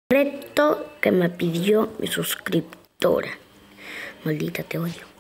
Reto que me pidió mi suscriptora. Maldita, te odio.